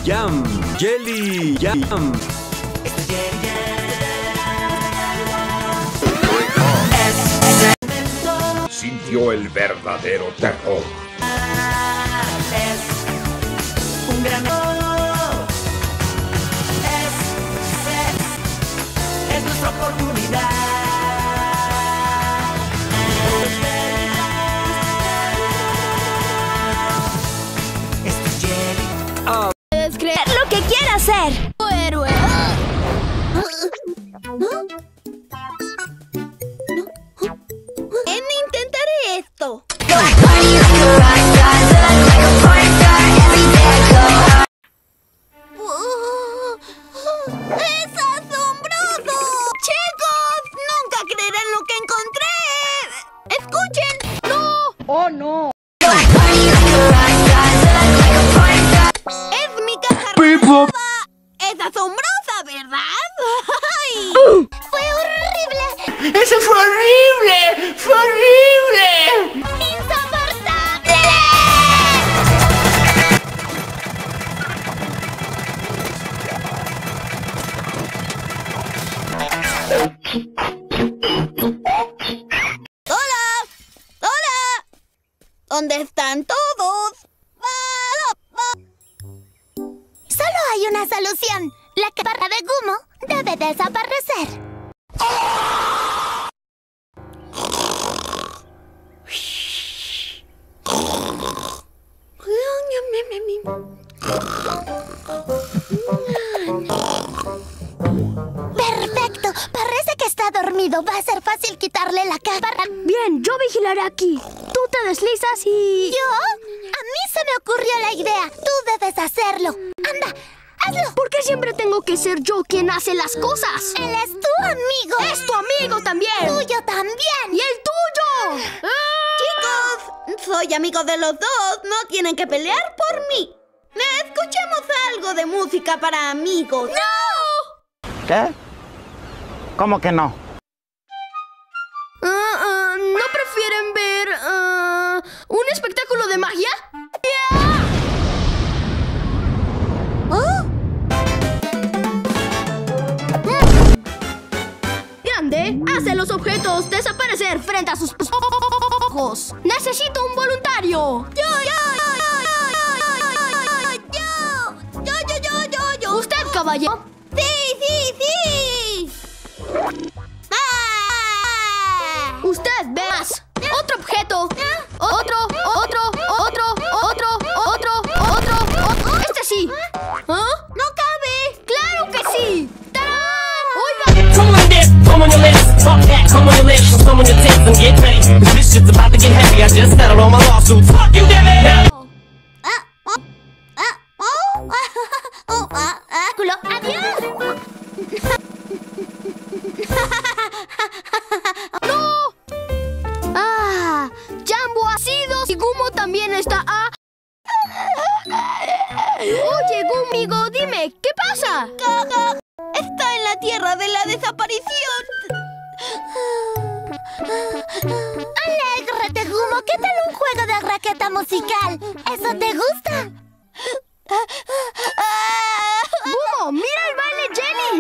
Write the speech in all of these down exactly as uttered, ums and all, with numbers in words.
Jam, Jelly Jam. Sintió el verdadero terror. Es un gran error. Es, es, es nuestra oportunidad. Este es Jelly. Oh. Puedes creer lo que quiera hacer. Héroe. Intentaré esto. ¡Es asombroso! ¡Chicos! ¡Nunca creerán lo que encontré! ¡Escuchen! ¡No! ¡Oh, no! ¡Es mi caja roja! ¡Es asombrosa, ¿verdad? ¡Ay! Uh. ¡Fue horrible! ¡Eso fue horrible! ¡Fue horrible! ¡Insoportable! ¡Hola! ¡Hola! ¿Dónde están todos? Solo hay una solución. La barra de Gumo debe desaparecer. Perfecto. Parece que está dormido. Va a ser fácil quitarle la cámara. Bien, yo vigilaré aquí. Tú te deslizas y... ¿Yo? A mí se me ocurrió la idea. Tú debes hacerlo. Anda, hazlo. ¿Por qué siempre tengo que ser yo quien hace las cosas? Él es tu amigo. Es tu amigo también. Tuyo también. Y el tuyo. ¡Ah! Chicos, soy amigo de los dos. No tienen que pelear por mí. Escuchemos algo de música para amigos. ¡No! ¿Qué? ¿Cómo que no? Uh, uh, ¿No prefieren ver uh, un espectáculo de magia? Yeah. ¿Oh? Mm. Grande, hace los objetos desaparecer frente a sus ojos. Necesito un voluntario. Yo, yo, yo, yo, yo, yo, yo, yo, yo. ¿Usted, caballero? Sí, sí, sí. Usted ve más. Otro objeto. Otro, otro, otro, otro, otro, otro. Este sí. ¿Ah? No cabe. ¡Claro que sí! ¡Tarán! ¡Oiga! Come on this, come on your lips, fuck that, come on your lips, come on your tits and get ready. This shit's about to get heavy, I just settled all my lawsuits. Fuck you, David! ¡Adiós! ¡No! ¡Ah! Jambo ha sido y Gumo también está a... Oye, Gumigo, dime, ¿qué pasa? Está en la tierra de la desaparición. Alégrate, Gumo. ¿Qué tal un juego de raqueta musical? ¿Eso te gusta? ¡Gumo, mira el baile, Jelly!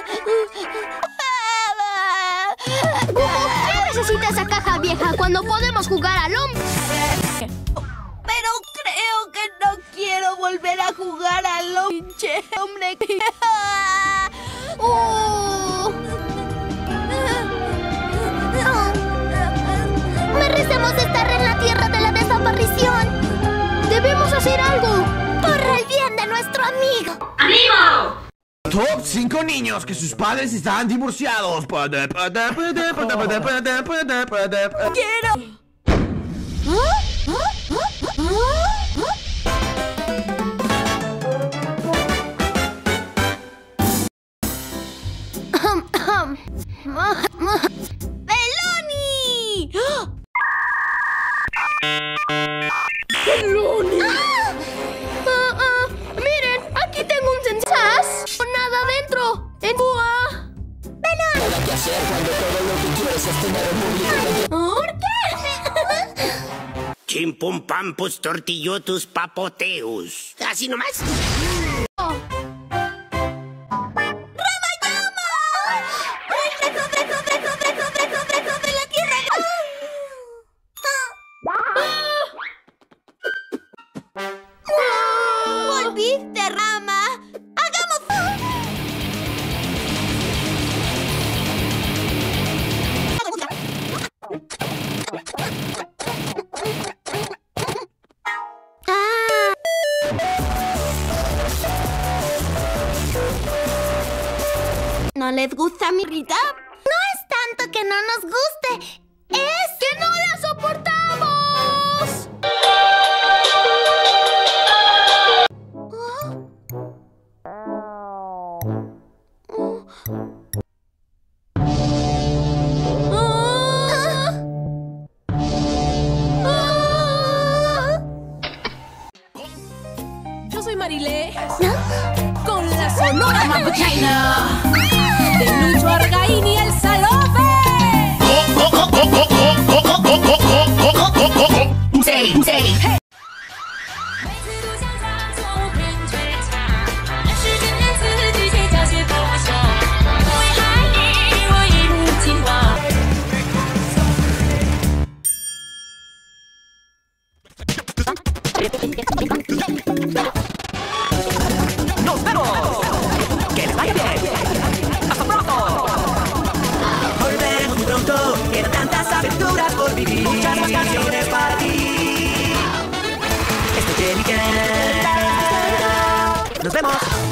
¡Gumo, ¿qué necesita esa caja vieja cuando podemos jugar al hombre? Pero creo que no quiero volver a jugar al hombre. hombre. uh. Merecemos estar en la tierra de la desaparición. Debemos hacer algo. Por el bien de nuestro amigo. ¡Amigo! Top cinco niños que sus padres están divorciados. Quiero. ¡Peloni! ¡Peloni! Ah, ah, miren, aquí tengo un sensaz. Nada adentro. En búa. ¡Pelón! ¿Por qué? Chimpum pampus tortillotus papoteus. ¿Así nomás? Bobby, derrama. ¡Hagamos! Ah. ¿No les gusta mi rita? No es tanto que no nos guste. ¡Es que no la soportamos! Yo soy Marilé, con la sonora Mapuchina, de Lucho Argaín y el Salope. ¡Nos vemos! ¡Que les vaya bien! ¡Hasta pronto! Volveremos muy pronto. Quedan tantas aventuras por vivir. Muchas más canciones para ti. Esto es Jelly Jam. ¡Nos vemos!